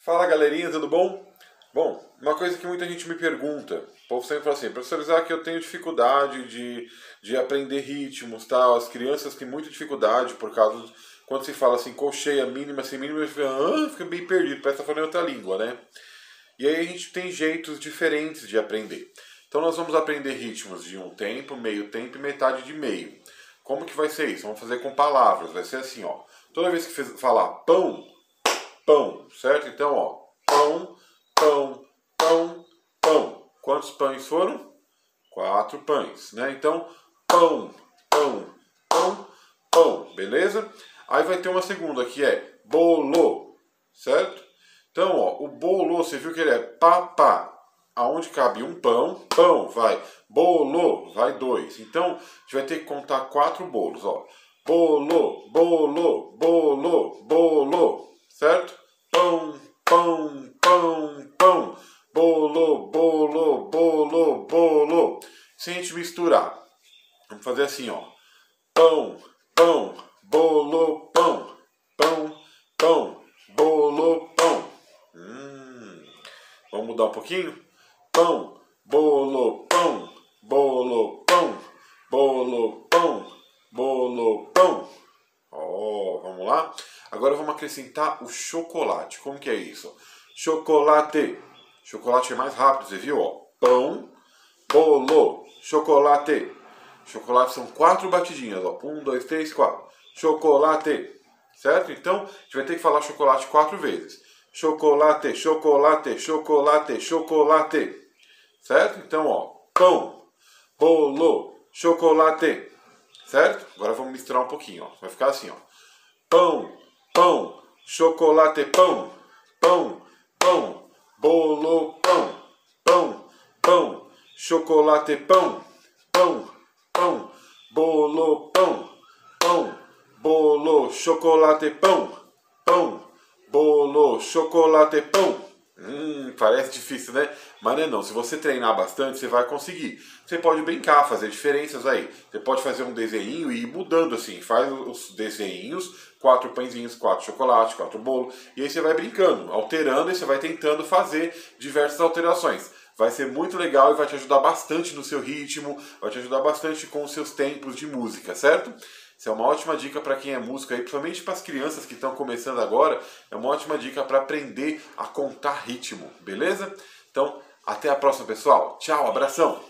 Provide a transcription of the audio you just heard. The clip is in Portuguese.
Fala galerinha, tudo bom? Bom, uma coisa que muita gente me pergunta, o povo sempre fala assim, professor Isaac, eu tenho dificuldade de aprender ritmos, tal. As crianças têm muita dificuldade por causa, quando se fala assim, colcheia mínima, sem mínima, fica bem perdido, parece que tá falando outra língua, né? E aí a gente tem jeitos diferentes de aprender. Então nós vamos aprender ritmos de um tempo, meio tempo e metade de meio. Como que vai ser isso? Vamos fazer com palavras, vai ser assim, ó. Toda vez que falar pão, pão, certo? Então, ó, pão, pão, pão, pão. Quantos pães foram? 4 pães, né? Então, pão, pão, pão, pão, beleza? Aí vai ter uma segunda que é bolo, certo? Então, ó, o bolo, você viu que ele é papá. Aonde cabe um pão, pão, vai. Bolo, vai 2. Então, a gente vai ter que contar 4 bolos, ó. Bolo, bolo, bolo, bolo, certo? Pão, pão, pão, pão. Bolo, bolo, bolo, bolo. Se a gente misturar, vamos fazer assim, ó. Pão, pão, bolo, pão. Pão, pão, bolo, pão. Vamos mudar um pouquinho? Pão, bolo, pão, bolo, pão, bolo, pão, bolo, pão. Ó, vamos lá? Agora vamos acrescentar o chocolate. Como que é isso? Chocolate. Chocolate é mais rápido, você viu? Ó, pão, bolo, chocolate. Chocolate são 4 batidinhas, ó. 1, 2, 3, 4. Chocolate. Certo? Então, a gente vai ter que falar chocolate 4 vezes. Chocolate, chocolate, chocolate, chocolate. Certo? Então, ó, pão, bolo, chocolate. Certo? Agora vamos misturar um pouquinho, ó. Vai ficar assim, ó. Pão, pão, chocolate, pão, pão, pão, bolo, pão, pão, pão, chocolate, pão, pão, pão, bolo, pão, pão, bolo, chocolate, pão, pão, bolo, chocolate, pão. Parece difícil, né? Mas não é não. Se você treinar bastante, você vai conseguir. Você pode brincar, fazer diferenças aí. Você pode fazer um desenho e ir mudando assim. Faz os desenhos, 4 pãezinhos, 4 chocolates, 4 bolos. E aí você vai brincando, alterando e você vai tentando fazer diversas alterações. Vai ser muito legal e vai te ajudar bastante no seu ritmo, vai te ajudar bastante com os seus tempos de música, certo? Isso é uma ótima dica para quem é músico aí, principalmente para as crianças que estão começando agora. É uma ótima dica para aprender a contar ritmo, beleza? Então, até a próxima, pessoal. Tchau, abração!